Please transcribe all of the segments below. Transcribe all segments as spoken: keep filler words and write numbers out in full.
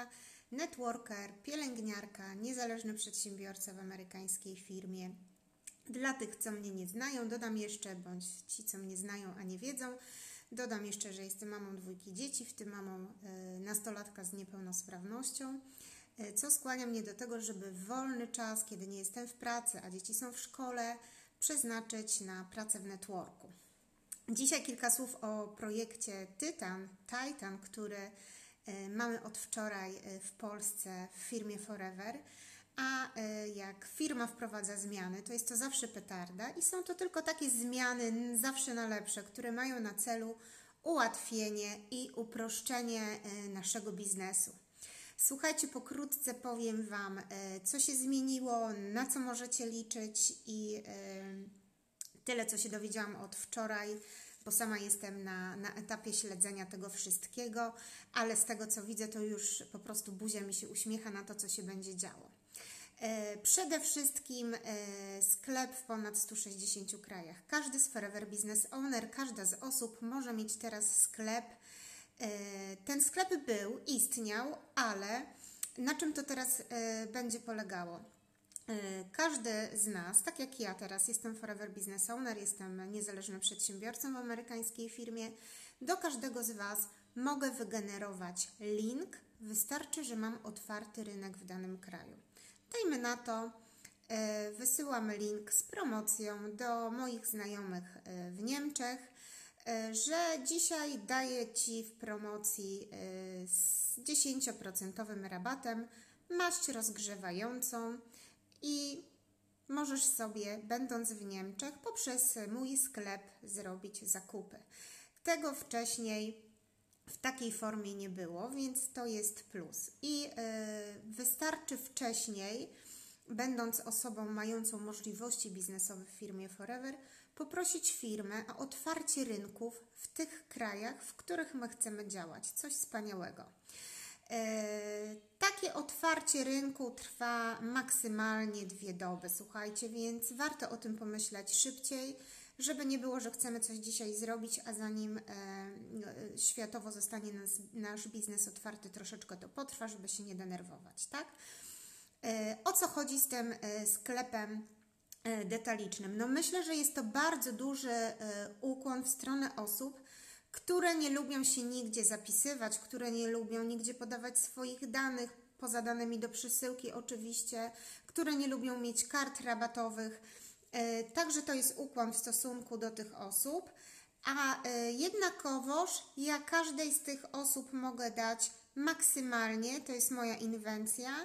Agnieszka, networker, pielęgniarka, niezależny przedsiębiorca w amerykańskiej firmie. Dla tych, co mnie nie znają, dodam jeszcze, bądź ci, co mnie znają, a nie wiedzą, dodam jeszcze, że jestem mamą dwójki dzieci, w tym mamą y, nastolatka z niepełnosprawnością, y, co skłania mnie do tego, żeby wolny czas, kiedy nie jestem w pracy, a dzieci są w szkole, przeznaczyć na pracę w networku. Dzisiaj kilka słów o projekcie Tytan, Titan, który y, mamy od wczoraj y, w Polsce w firmie Forever. A jak firma wprowadza zmiany, to jest to zawsze petarda i są to tylko takie zmiany zawsze na lepsze, które mają na celu ułatwienie i uproszczenie naszego biznesu. Słuchajcie, pokrótce powiem Wam, co się zmieniło, na co możecie liczyć i tyle, co się dowiedziałam od wczoraj, bo sama jestem na, na etapie śledzenia tego wszystkiego, ale z tego, co widzę, to już po prostu buzia mi się uśmiecha na to, co się będzie działo. Przede wszystkim sklep w ponad stu sześćdziesięciu krajach. Każdy z Forever Business Owner, każda z osób może mieć teraz sklep. Ten sklep był, istniał, ale na czym to teraz będzie polegało? Każdy z nas, tak jak ja teraz jestem Forever Business Owner, jestem niezależnym przedsiębiorcą w amerykańskiej firmie, do każdego z Was mogę wygenerować link, wystarczy, że mam otwarty rynek w danym kraju. Dajmy na to, wysyłam link z promocją do moich znajomych w Niemczech, że dzisiaj daję Ci w promocji z dziesięcioprocentowym rabatem maść rozgrzewającą i możesz sobie, będąc w Niemczech, poprzez mój sklep zrobić zakupy. Tego wcześniej w takiej formie nie było, więc to jest plus. I yy, wystarczy wcześniej, będąc osobą mającą możliwości biznesowe w firmie Forever, poprosić firmę o otwarcie rynków w tych krajach, w których my chcemy działać. Coś wspaniałego. Yy, takie otwarcie rynku trwa maksymalnie dwie doby, słuchajcie, więc warto o tym pomyśleć szybciej, żeby nie było, że chcemy coś dzisiaj zrobić, a zanim e, światowo zostanie nas, nasz biznes otwarty, troszeczkę to potrwa, żeby się nie denerwować, tak? E, o co chodzi z tym e, sklepem e, detalicznym? No myślę, że jest to bardzo duży e, ukłon w stronę osób, które nie lubią się nigdzie zapisywać, które nie lubią nigdzie podawać swoich danych, poza danymi do przesyłki oczywiście, które nie lubią mieć kart rabatowych. Także to jest ukłon w stosunku do tych osób, a jednakowoż ja każdej z tych osób mogę dać maksymalnie, to jest moja inwencja,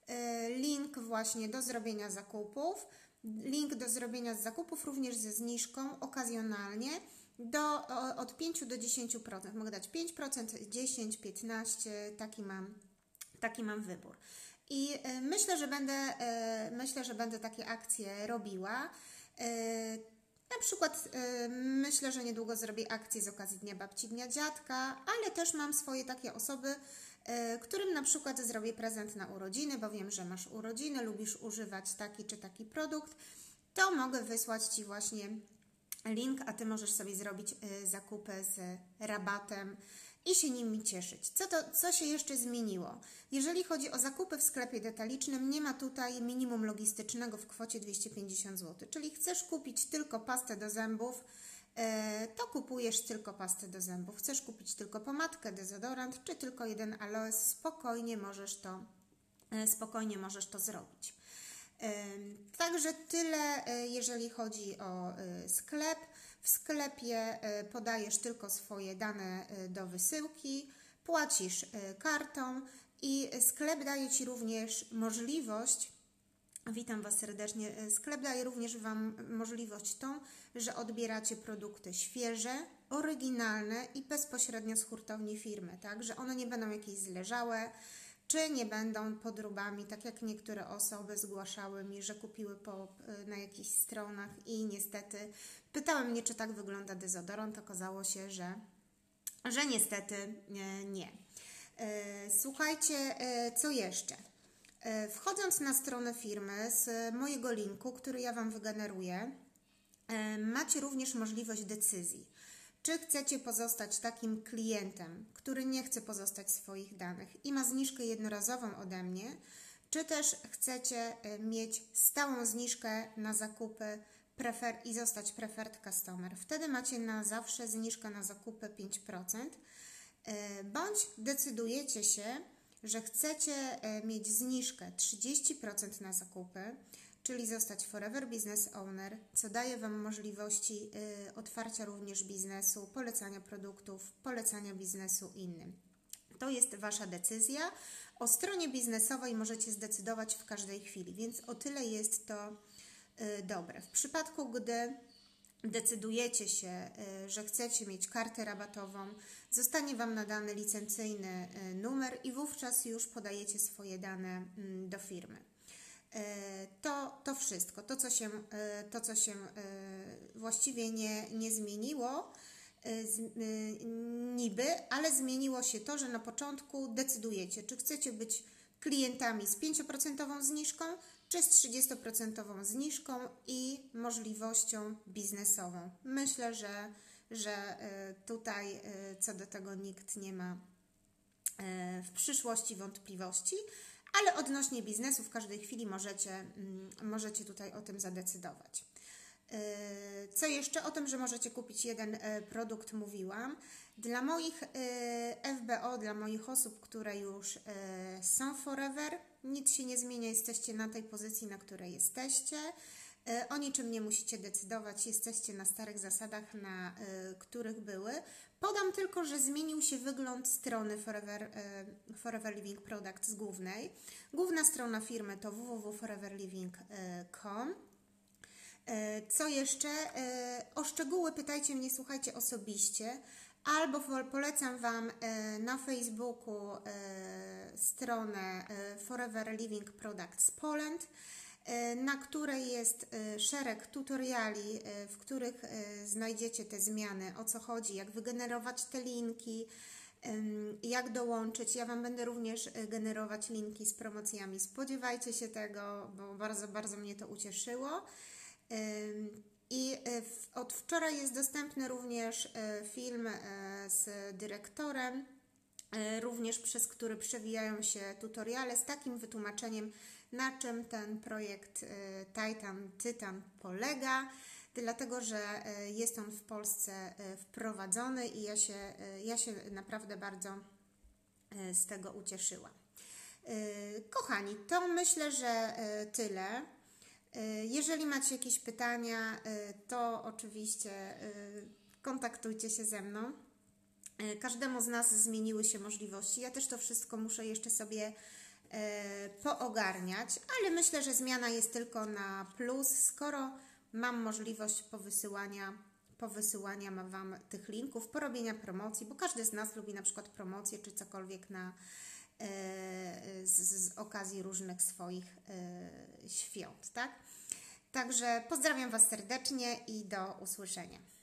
link właśnie do zrobienia zakupów, link do zrobienia zakupów również ze zniżką okazjonalnie do, od pięciu do dziesięciu procent. Mogę dać pięć procent, dziesięć procent, piętnaście procent, taki mam, taki mam wybór. I myślę, że będę, myślę, że będę takie akcje robiła. Na przykład myślę, że niedługo zrobię akcję z okazji Dnia Babci, Dnia Dziadka, ale też mam swoje takie osoby, którym na przykład zrobię prezent na urodziny, bo wiem, że masz urodziny, lubisz używać taki czy taki produkt, to mogę wysłać Ci właśnie link, a Ty możesz sobie zrobić zakupy z rabatem i się nimi cieszyć. Co, to, co się jeszcze zmieniło? Jeżeli chodzi o zakupy w sklepie detalicznym, nie ma tutaj minimum logistycznego w kwocie dwieście pięćdziesiąt złotych. Czyli chcesz kupić tylko pastę do zębów, to kupujesz tylko pastę do zębów. Chcesz kupić tylko pomadkę, dezodorant, czy tylko jeden aloes, spokojnie możesz to, spokojnie możesz to zrobić. Także tyle, jeżeli chodzi o sklep. W sklepie podajesz tylko swoje dane do wysyłki, płacisz kartą i sklep daje Ci również możliwość, witam Was serdecznie, sklep daje również Wam możliwość tą, że odbieracie produkty świeże, oryginalne i bezpośrednio z hurtowni firmy, tak, że one nie będą jakieś zleżałe, czy nie będą podróbami, tak jak niektóre osoby zgłaszały mi, że kupiły po, na jakichś stronach i niestety pytały mnie, czy tak wygląda dezodorant. Okazało się, że, że niestety nie. Słuchajcie, co jeszcze? Wchodząc na stronę firmy z mojego linku, który ja Wam wygeneruję, macie również możliwość decyzji. Czy chcecie pozostać takim klientem, który nie chce pozostać swoich danych i ma zniżkę jednorazową ode mnie, czy też chcecie mieć stałą zniżkę na zakupy prefer i zostać preferred customer. Wtedy macie na zawsze zniżkę na zakupy pięć procent. Bądź decydujecie się, że chcecie mieć zniżkę trzydzieści procent na zakupy, czyli zostać Forever Business Owner, co daje Wam możliwości otwarcia również biznesu, polecania produktów, polecania biznesu innym. To jest Wasza decyzja. O stronie biznesowej możecie zdecydować w każdej chwili, więc o tyle jest to dobre. W przypadku, gdy decydujecie się, że chcecie mieć kartę rabatową, zostanie Wam nadany licencyjny numer i wówczas już podajecie swoje dane do firmy. To, to wszystko, to co się, to, co się właściwie nie, nie zmieniło, niby, ale zmieniło się to, że na początku decydujecie, czy chcecie być klientami z pięć procent zniżką, czy z trzydzieści procent zniżką i możliwością biznesową. Myślę, że, że tutaj co do tego nikt nie ma w przyszłości wątpliwości, ale odnośnie biznesu w każdej chwili możecie, możecie tutaj o tym zadecydować. Co jeszcze? O tym, że możecie kupić jeden produkt mówiłam. Dla moich F B O, dla moich osób, które już są Forever, nic się nie zmienia, jesteście na tej pozycji, na której jesteście. O niczym nie musicie decydować, jesteście na starych zasadach, na których były. Podam tylko, że zmienił się wygląd strony Forever, Forever Living Products głównej. Główna strona firmy to w w w kropka forever living kropka com. Co jeszcze? O szczegóły pytajcie mnie, słuchajcie, osobiście, albo polecam Wam na Facebooku stronę Forever Living Products Poland, na której jest szereg tutoriali, w których znajdziecie te zmiany, o co chodzi, jak wygenerować te linki, jak dołączyć. Ja Wam będę również generować linki z promocjami. Spodziewajcie się tego, bo bardzo, bardzo mnie to ucieszyło. I od wczoraj jest dostępny również film z dyrektorem, również przez który przewijają się tutoriale z takim wytłumaczeniem, na czym ten projekt Titan, Tytan polega, dlatego że jest on w Polsce wprowadzony i ja się, ja się naprawdę bardzo z tego ucieszyłam. Kochani, to myślę, że tyle. Jeżeli macie jakieś pytania, to oczywiście kontaktujcie się ze mną. Każdemu z nas zmieniły się możliwości. Ja też to wszystko muszę jeszcze sobie poogarniać, ale myślę, że zmiana jest tylko na plus, skoro mam możliwość powysyłania, powysyłania Wam tych linków, porobienia promocji, bo każdy z nas lubi na przykład promocje czy cokolwiek na Z, z okazji różnych swoich y, świąt, tak? Także pozdrawiam Was serdecznie i do usłyszenia.